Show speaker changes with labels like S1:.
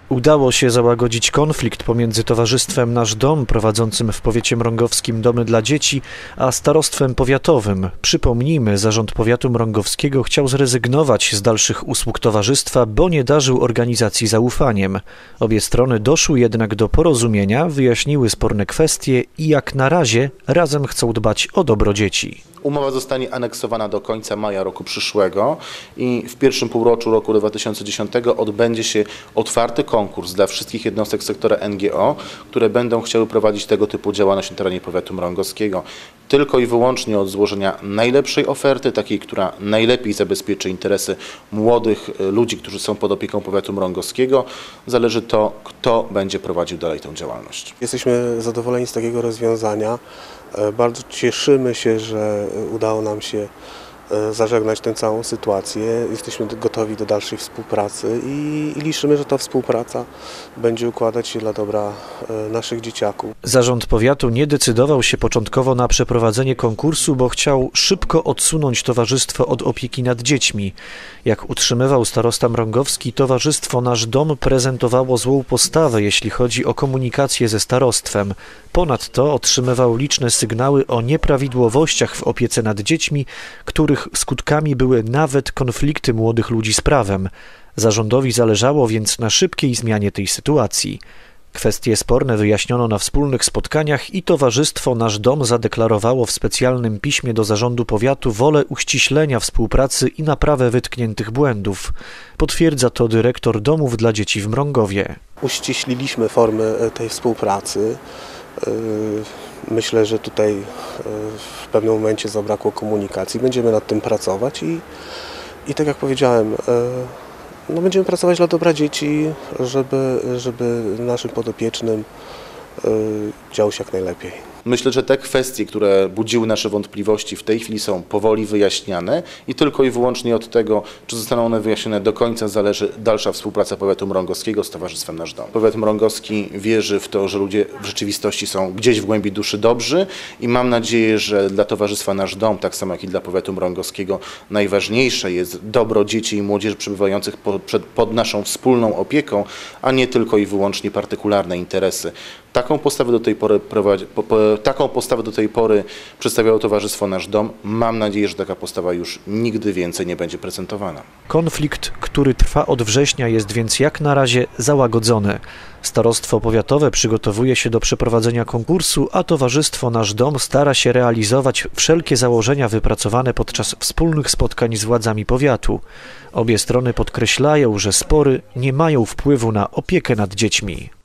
S1: Udało się załagodzić konflikt pomiędzy Towarzystwem Nasz Dom, prowadzącym w powiecie mrągowskim domy dla dzieci, a starostwem powiatowym. Przypomnijmy, zarząd powiatu mrągowskiego chciał zrezygnować z dalszych usług towarzystwa, bo nie darzył organizacji zaufaniem. Obie strony doszły jednak do porozumienia, wyjaśniły sporne kwestie i jak na razie razem chcą dbać o dobro dzieci.
S2: Umowa zostanie aneksowana do końca maja roku przyszłego i w pierwszym półroczu roku 2010 odbędzie się otwarty konkurs dla wszystkich jednostek sektora NGO, które będą chciały prowadzić tego typu działalność na terenie powiatu mrągowskiego. Tylko i wyłącznie od złożenia najlepszej oferty, takiej, która najlepiej zabezpieczy interesy młodych ludzi, którzy są pod opieką powiatu mrągowskiego, zależy to, kto będzie prowadził dalej tę działalność.
S3: Jesteśmy zadowoleni z takiego rozwiązania. Bardzo cieszymy się, że udało nam się zażegnać tę całą sytuację. Jesteśmy gotowi do dalszej współpracy i liczymy, że ta współpraca będzie układać się dla dobra naszych dzieciaków.
S1: Zarząd powiatu nie decydował się początkowo na przeprowadzenie konkursu, bo chciał szybko odsunąć towarzystwo od opieki nad dziećmi. Jak utrzymywał starosta mrągowski, Towarzystwo Nasz Dom prezentowało złą postawę, jeśli chodzi o komunikację ze starostwem. Ponadto otrzymywał liczne sygnały o nieprawidłowościach w opiece nad dziećmi, których skutkami były nawet konflikty młodych ludzi z prawem. Zarządowi zależało więc na szybkiej zmianie tej sytuacji. Kwestie sporne wyjaśniono na wspólnych spotkaniach i Towarzystwo Nasz Dom zadeklarowało w specjalnym piśmie do zarządu powiatu wolę uściślenia współpracy i naprawę wytkniętych błędów. Potwierdza to dyrektor domów dla dzieci w Mrągowie.
S3: Uściśliliśmy formy tej współpracy. Myślę, że tutaj w pewnym momencie zabrakło komunikacji. Będziemy nad tym pracować i tak jak powiedziałem, będziemy pracować dla dobra dzieci, żeby naszym podopiecznym działo się jak najlepiej.
S2: Myślę, że te kwestie, które budziły nasze wątpliwości, w tej chwili są powoli wyjaśniane i tylko i wyłącznie od tego, czy zostaną one wyjaśnione do końca, zależy dalsza współpraca powiatu mrągowskiego z Towarzystwem Nasz Dom. Powiat mrągowski wierzy w to, że ludzie w rzeczywistości są gdzieś w głębi duszy dobrzy i mam nadzieję, że dla Towarzystwa Nasz Dom, tak samo jak i dla powiatu mrągowskiego, najważniejsze jest dobro dzieci i młodzieży przebywających pod naszą wspólną opieką, a nie tylko i wyłącznie partykularne interesy. Taką postawę do tej pory przedstawiało Towarzystwo Nasz Dom. Mam nadzieję, że taka postawa już nigdy więcej nie będzie prezentowana.
S1: Konflikt, który trwa od września, jest więc jak na razie załagodzony. Starostwo powiatowe przygotowuje się do przeprowadzenia konkursu, a Towarzystwo Nasz Dom stara się realizować wszelkie założenia wypracowane podczas wspólnych spotkań z władzami powiatu. Obie strony podkreślają, że spory nie mają wpływu na opiekę nad dziećmi.